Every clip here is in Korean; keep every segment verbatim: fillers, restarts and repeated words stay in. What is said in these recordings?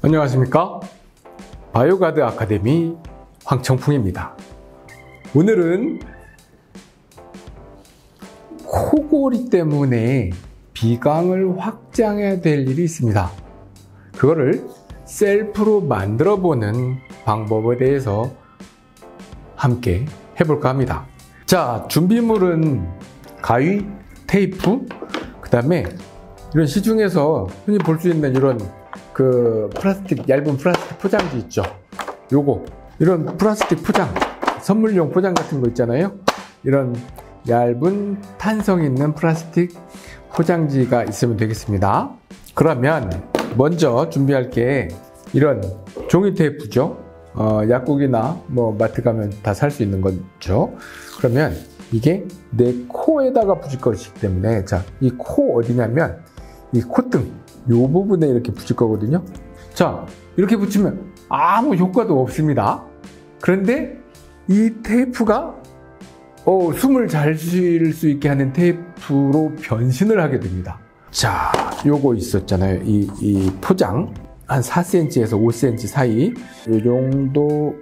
안녕하십니까? 바이오가드 아카데미 황청풍입니다. 오늘은 코골이 때문에 비강을 확장해야 될 일이 있습니다. 그거를 셀프로 만들어 보는 방법에 대해서 함께 해볼까 합니다. 자, 준비물은 가위, 테이프, 그 다음에 이런 시중에서 흔히 볼 수 있는 이런 그 플라스틱, 얇은 플라스틱 포장지 있죠. 요거, 이런 플라스틱 포장, 선물용 포장 같은 거 있잖아요. 이런 얇은 탄성 있는 플라스틱 포장지가 있으면 되겠습니다. 그러면 먼저 준비할 게 이런 종이 테이프죠. 어, 약국이나 뭐 마트 가면 다 살 수 있는 거죠. 그러면 이게 내 코에다가 붙일 것이기 때문에, 자, 이 코 어디냐면 이 콧등 요 부분에 이렇게 붙일 거거든요. 자, 이렇게 붙이면 아무 효과도 없습니다. 그런데 이 테이프가 어, 숨을 잘 쉴 수 있게 하는 테이프로 변신을 하게 됩니다. 자, 요거 있었잖아요. 이, 이 포장 한 사 센티미터에서 오 센티미터 사이, 요 정도.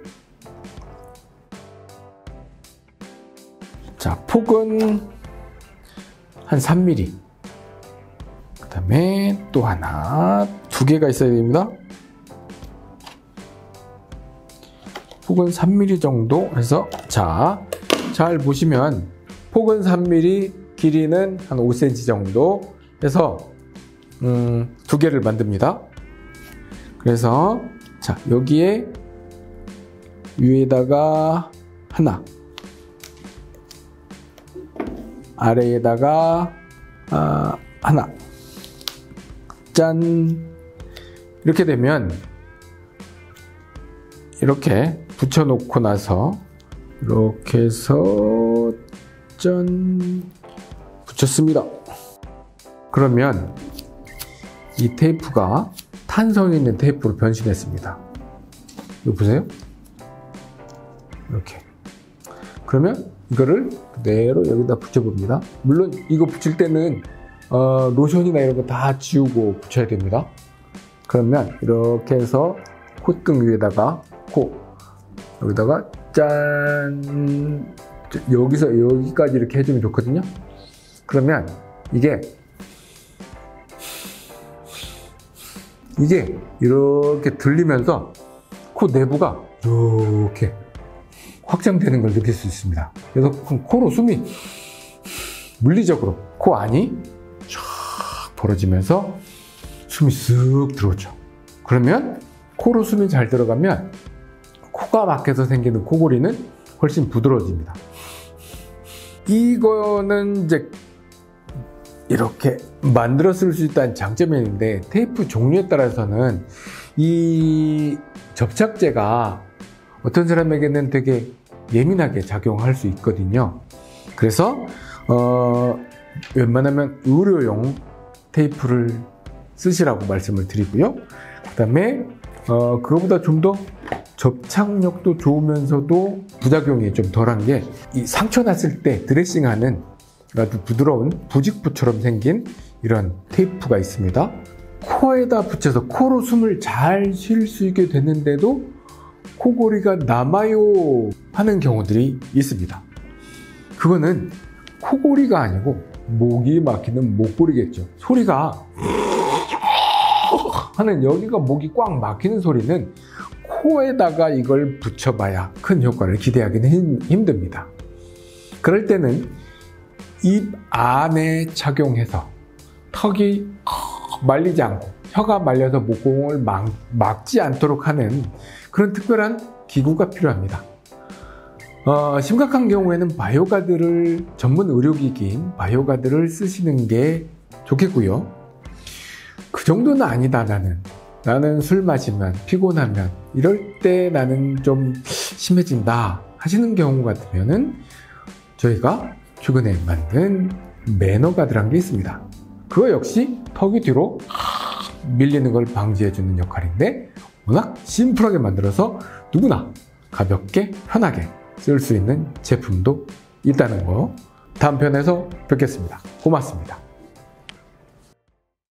자, 폭은 한 삼 밀리미터. 그 다음에 또 하나, 두 개가 있어야 됩니다. 폭은 삼 밀리미터 정도 해서, 자, 잘 보시면 폭은 삼 밀리미터, 길이는 한 오 센티미터 정도 해서 음, 두 개를 만듭니다. 그래서 자, 여기에 위에다가 하나, 아래에다가 아, 하나, 짠. 이렇게 되면 이렇게 붙여놓고 나서 이렇게 해서 짠, 붙였습니다. 그러면 이 테이프가 탄성 있는 테이프로 변신했습니다. 이거 보세요. 이렇게. 그러면 이거를 그대로 여기다 붙여봅니다. 물론 이거 붙일 때는 어, 로션이나 이런 거 다 지우고 붙여야 됩니다. 그러면 이렇게 해서 콧등 위에다가 코, 여기다가 짠, 여기서 여기까지 이렇게 해주면 좋거든요. 그러면 이게 이게 이렇게 들리면서 코 내부가 이렇게 확장되는 걸 느낄 수 있습니다. 그래서 코로 숨이 물리적으로 코 안이 쫙 벌어지면서 숨이 쓱 들어오죠. 그러면 코로 숨이 잘 들어가면 코가 막혀서 생기는 코골이는 훨씬 부드러워집니다. 이거는 이제 이렇게 만들어 쓸 수 있다는 장점이 있는데, 테이프 종류에 따라서는 이 접착제가 어떤 사람에게는 되게 예민하게 작용할 수 있거든요. 그래서 어, 웬만하면 의료용 테이프를 쓰시라고 말씀을 드리고요. 그 다음에 어, 그거보다 좀 더 접착력도 좋으면서도 부작용이 좀 덜한 게, 이 상처 났을 때 드레싱하는 아주 부드러운 부직포처럼 생긴 이런 테이프가 있습니다. 코에다 붙여서 코로 숨을 잘 쉴 수 있게 됐는데도 코골이가 남아요 하는 경우들이 있습니다. 그거는 코골이가 아니고 목이 막히는 목골이겠죠. 소리가 하는, 여기가 목이 꽉 막히는 소리는 코에다가 이걸 붙여봐야 큰 효과를 기대하기는 힘듭니다. 그럴 때는 입 안에 착용해서 턱이 말리지 않고 혀가 말려서 목공을 막, 막지 않도록 하는 그런 특별한 기구가 필요합니다. 어, 심각한 경우에는 바이오가드를, 전문 의료기기인 바이오가드를 쓰시는 게 좋겠고요. 그 정도는 아니다, 나는. 나는 술 마시면, 피곤하면, 이럴 때 나는 좀 심해진다 하시는 경우 같으면은 저희가 최근에 만든 매너가드라는 게 있습니다. 그거 역시 턱이 뒤로 밀리는 걸 방지해주는 역할인데, 워낙 심플하게 만들어서 누구나 가볍게 편하게 쓸 수 있는 제품도 있다는 거, 다음 편에서 뵙겠습니다. 고맙습니다.